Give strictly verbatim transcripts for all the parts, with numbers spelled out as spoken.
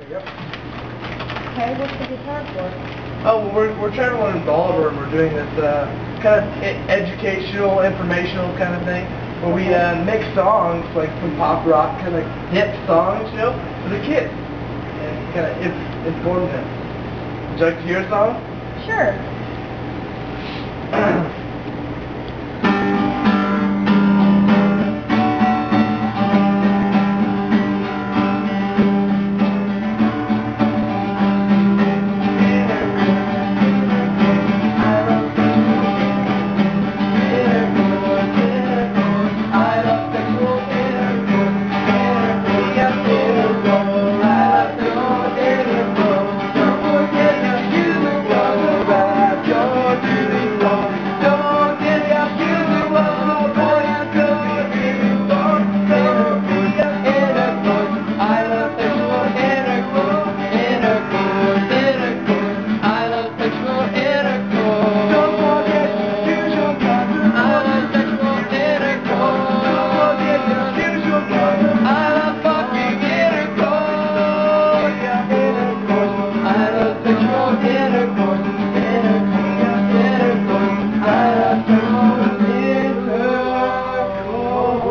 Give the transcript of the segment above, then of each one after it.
Yep. Okay, what's the guitar for? Oh, well, we're, we're trying to learn ballroom, and we're doing this uh, kind of e- educational, informational kind of thing, where we uh, mix songs, like some pop rock, kind of hip songs, you know, for the kids, and kind of inf- inform them. Would you like to hear a song? Sure.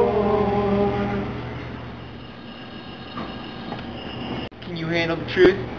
Can you handle the truth?